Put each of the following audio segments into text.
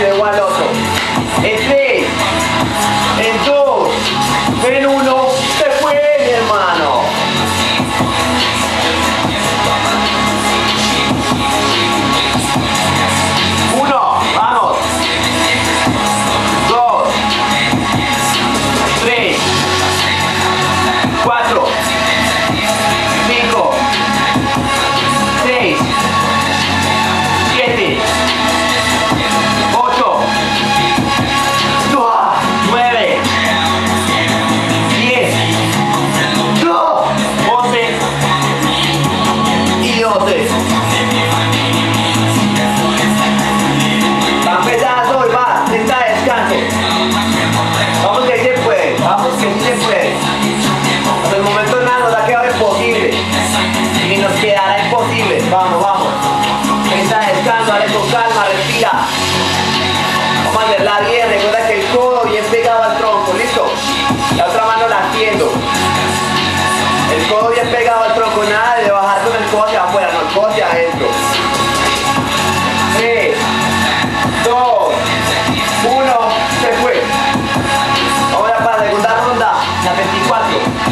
luego al otro. En 3, en 2, en 1, se fue, mi hermano. Vamos. 2, 3, 4, 5, 6, 7, 8, 9, 10, 11 y 12. Va empezando hoy, va, senta de descanso. Vamos que sí se puede, vamos que sí se puede. Hasta el momento nada nos ha quedado imposible. Y nos quedará imposible. Vamos, vamos. Senta de descanso, dale con calma, respira. Vamos a hacerla bien, recuerda que el codo bien pegado al tronco, ¿listo? La otra mano la extiendo. El codo bien pegado al tronco, nada de bajar con el codo hacia afuera, no, el codo hacia adentro. 3, 2, 1, se fue. Ahora para la segunda ronda, la 24.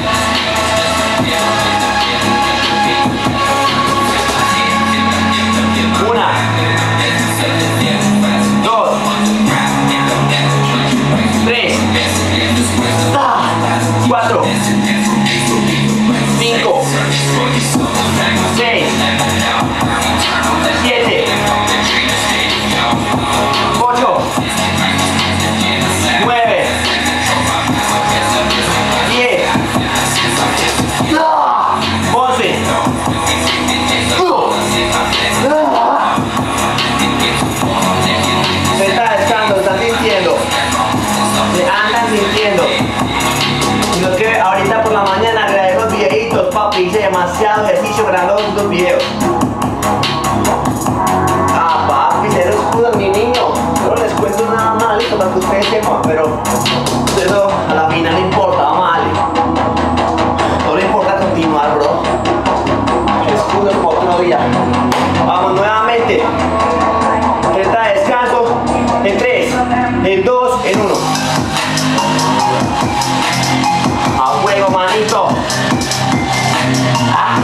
1, 2, 3, 4, 5, 6, 7, 8, 9, 10, 11. Se está echando, se está sintiendo. Se andan sintiendo. Sino que ahorita por la mañana grabé los videitos, papi. Hice demasiado ejercicio grabando los videos. Ah, papi, cero escudos, mi niño. No les cuento nada más, listo, para que ustedes sepan, pero eso a la final no importa, vamos a darle. No le importa continuar, bro. Escudos como otro día. Vamos nuevamente. Senta de descanso. En 3, en 2, en 1. A fuego, manito. Ah.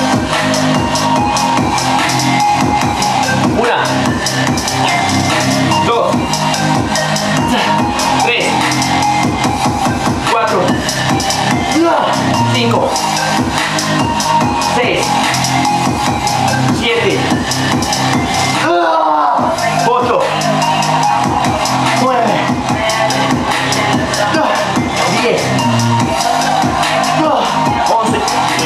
1, 2, 3, 4, 5, 6, 7, 8, 9, 10, 11.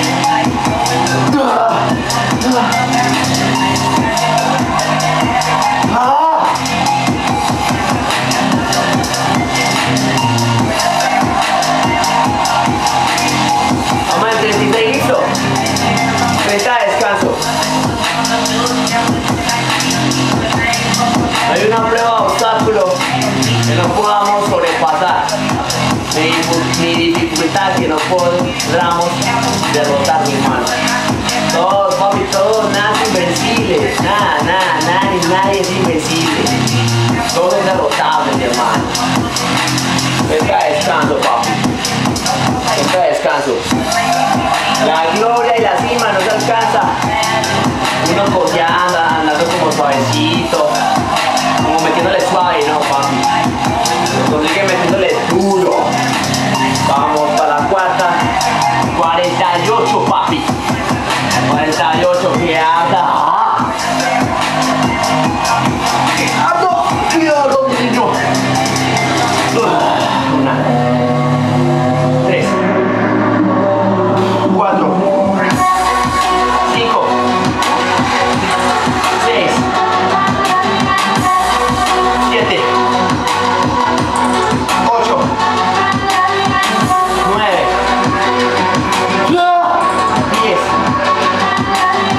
Vamos a 36, listo. 30 de descanso. Hay una prueba de obstáculo que no podamos sobrepasar, ni dificultad que no podamos derrotar, mi hermano. Todos, papi, todos, nada es invencible, nadie es invencible. Todo es derrotable, mi hermano. Entra de descanso, papi. Entra de descanso. La gloria y la cima no se alcanza. Uno cojeando, andando como suavecito, como metiéndole suave, no, papi. Consigue metiéndole duro. Vamos para la cuarta. 48, papi. 48, que anda. Cuidado, niño. 1, 3, 4, 5, 6, 7, 8, 9, 10,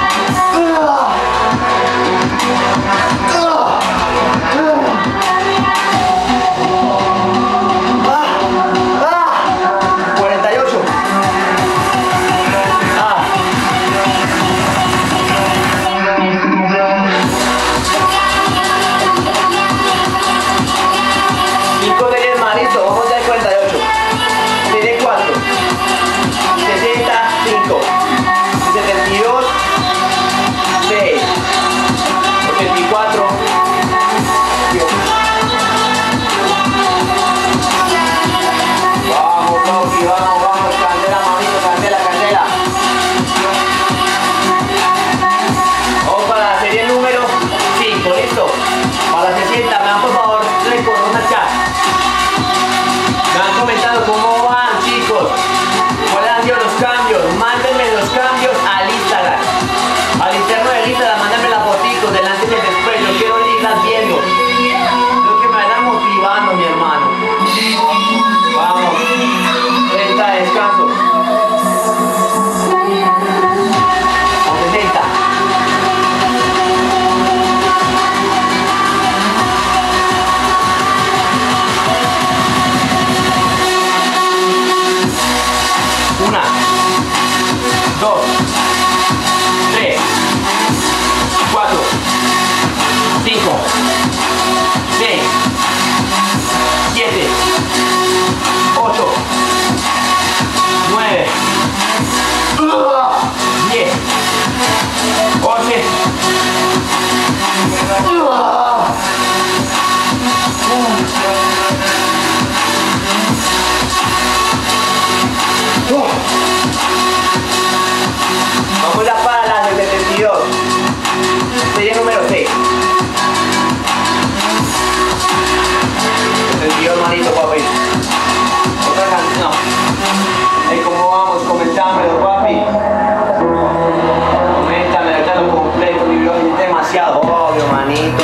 manito, papi. Otra canción. Hey, ¿cómo vamos? Comentámelo, papi. Coméntame, ahorita lo completo, mi blog es demasiado obvio, manito.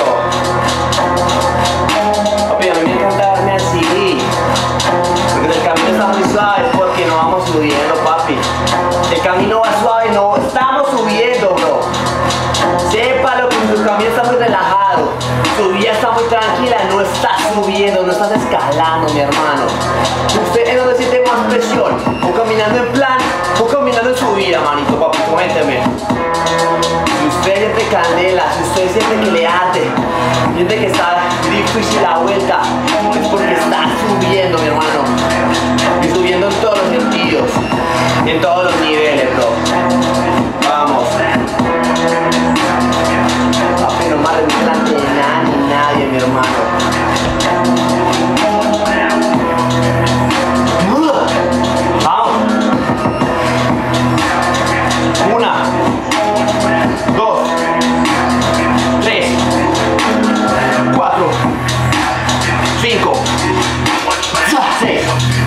Papi, a mí me encanta darme al CD. Porque el camino está muy suave, es porque no vamos subiendo, papi. El camino va suave, no estamos subiendo, bro. Sépalo que tu camino está muy relajado. Tu vida está muy tranquila, no estás subiendo, no estás escalando, mi hermano. Usted es donde siente más presión. O caminando en plan, o caminando en subida, manito, papi, coménteme. Si usted siente candela, si usted siente que le arde, siente que está difícil la vuelta, es porque está subiendo, mi hermano. Y subiendo en todos los sentidos, en todos los niveles, bro. Vamos. Papi, no más delante de nada ni nadie, mi hermano. Vamos. 1, 2, 3, 4, 5, 6,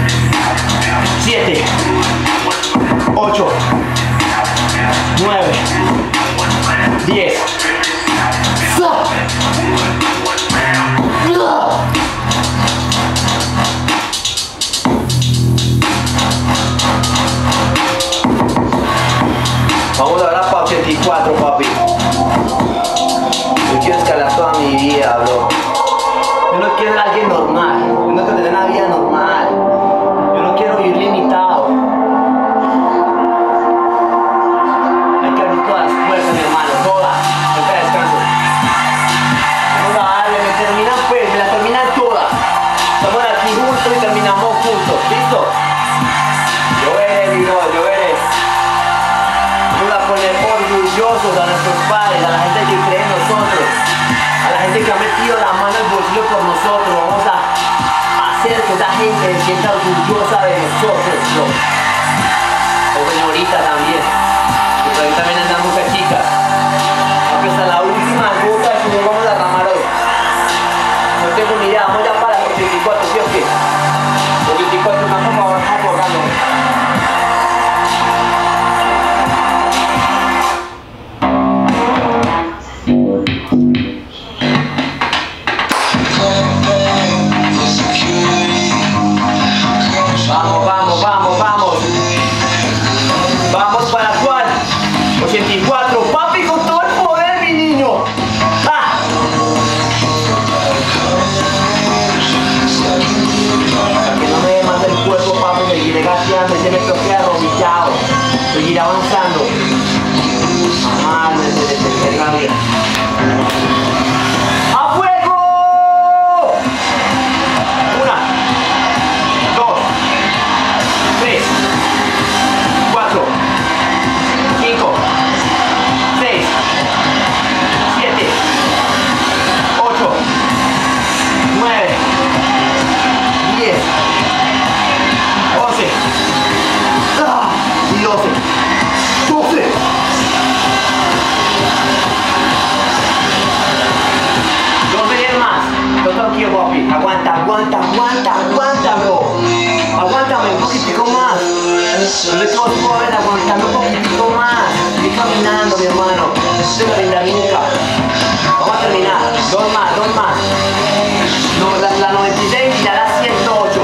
7, 8, 9, 10. Vamos ahora para 84, papi. Yo quiero escalar toda mi vida, bro. Yo no quiero ser alguien normal. Yo no quiero tener una vida normal. Yo no quiero vivir limitado. Hay que abrir todas las puertas, mi hermano. Todas. Ahorita descanso. Vamos a darle. Me terminan, pues. Me la terminan todas. Estamos aquí juntos y terminamos juntos. ¿Listo? Yo veré, mi bro. Yo veré. Vamos a poner orgullosos a nuestros padres, a la gente que cree en nosotros, a la gente que ha metido la mano al bolsillo por nosotros. Vamos a hacer que esa gente se sienta orgullosa de nosotros, bro. O señorita también, que por ahí también andan muchas chicas. Porque hasta la última gota de sudor vamos a derramar hoy. No tengo ni idea, vamos ya para los 84, ¿sí o qué? Los 84, vamos borrando. Vamos para cuál? 84, papi, con todo el poder, mi niño. ¡Ah! Para que no me dé más el cuerpo, papi, seguiré gateando, ese me toque arrodillado. Seguiré avanzando. Ah, desde la vida. ¡A fuego! 1, 2, 3, 4, 5, 6, 7, 8, 9, 10, 11 y 12, 12. Dos veces más. Yo tranquilo, papi. Aguanta, aguanta, aguanta, aguanta, bro. Aguántame un poquitico más. No le tengo poder, aguantame un poquitico más. Estoy caminando, mi hermano. No se me rinda nunca. Vamos a terminar. Dos más, dos más. No, la 96 y ya la 108.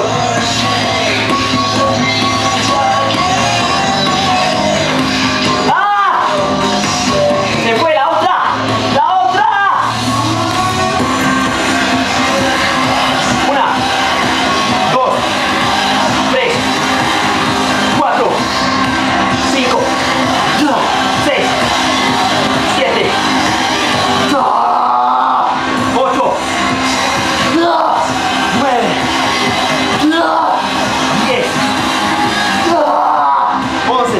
¡Ah! Se fue la otra. ¡La otra! 1, 2, 3, 4, 5, 6, 7, 8, 9, 10, 11,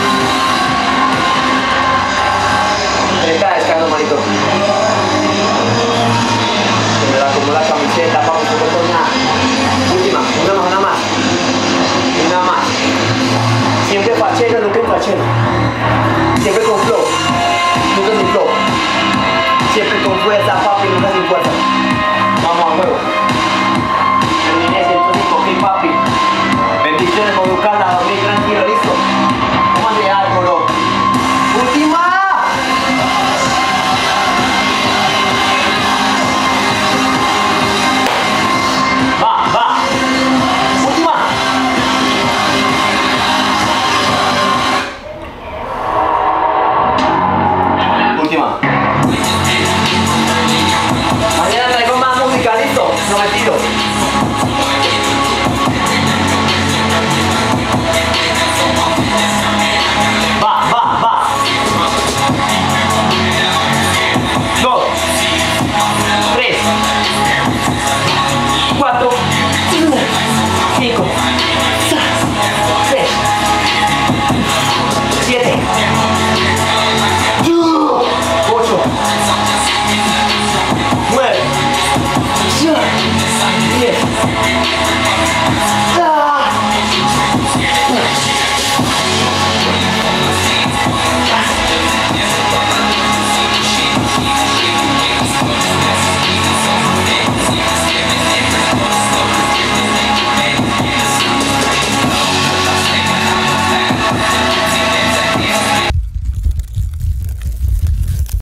1 más. Está descargando, manito. guachero. Siempre con flow.